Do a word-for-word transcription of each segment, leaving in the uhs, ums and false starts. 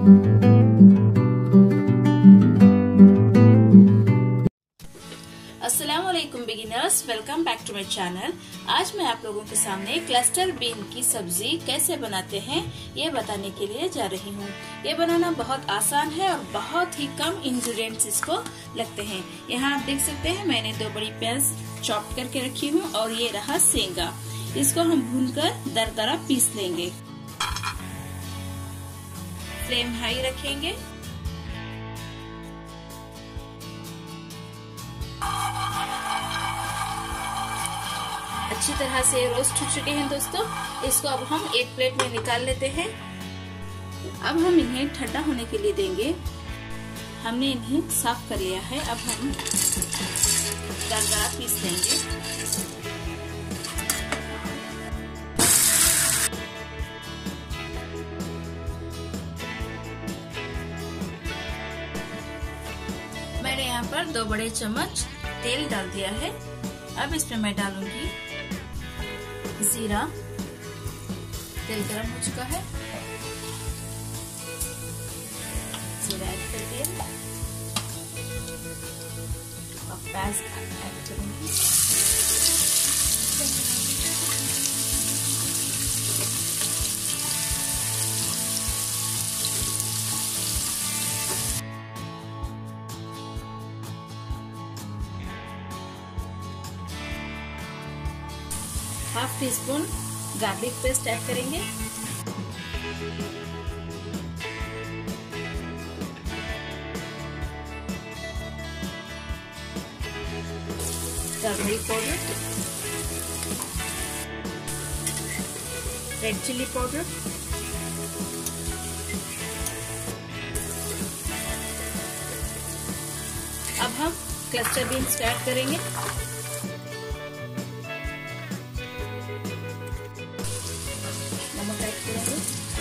अस्सलामुअलैकुम beginners, welcome back to my channel. आज मैं आप लोगों के सामने क्लस्टर बीन की सब्जी कैसे बनाते हैं ये बताने के लिए जा रही हूँ। ये बनाना बहुत आसान है और बहुत ही कम इंग्रेडिएंट्स इसको लगते हैं। यहाँ आप देख सकते हैं मैंने दो बड़ी प्याज चॉप करके रखी हूँ और ये रहा सेंगा। इसको हम भूनकर दरदरा पीस लेंगे। फ्लेम हाई रखेंगे। अच्छी तरह से रोस्ट हो चुके हैं दोस्तों। इसको अब हम एक प्लेट में निकाल लेते हैं। अब हम इन्हें ठंडा होने के लिए देंगे। हमने इन्हें साफ कर लिया है। अब हम दरदरा पीस लेंगे। मैंने यहाँ पर दो बड़े चम्मच तेल डाल दिया है। अब इसमें मैं डालूंगी जीरा। तेल गरम हो चुका है। जीरा ऐड कर दिया और प्याज ऐड करूंगी। Half teaspoon garlic paste add करेंगे। Turmeric powder, red chilli powder, अब हम क्लस्टर बीन्स ऐड करेंगे। नमक ऐड करेंगे।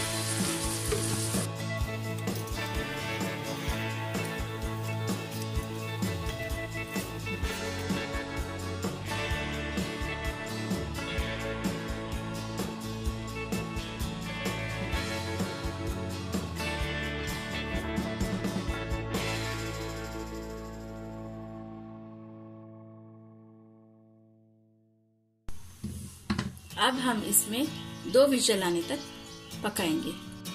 अब हम इसमें दो विजल आने तक पकाएंगे।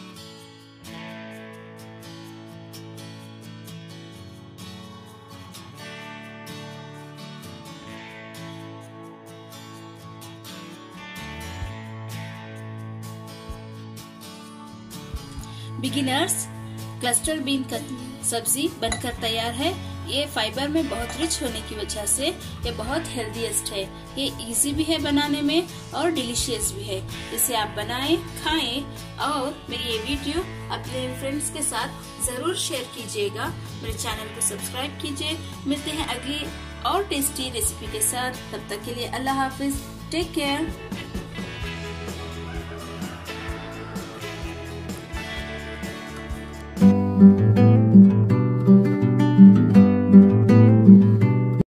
बिगिनर्स, क्लस्टर बीन का सब्जी बनकर तैयार है। ये फाइबर में बहुत रिच होने की वजह से ये बहुत हेल्दीएस्ट है। ये इजी भी है बनाने में और डिलीशियस भी है। इसे आप बनाएं, खाएं और मेरी ये वीडियो अपने फ्रेंड्स के साथ जरूर शेयर कीजिएगा। मेरे चैनल को सब्सक्राइब कीजिए। मिलते हैं अगली और टेस्टी रेसिपी के साथ। तब तक के लिए अल्लाह हाफिज। Take care.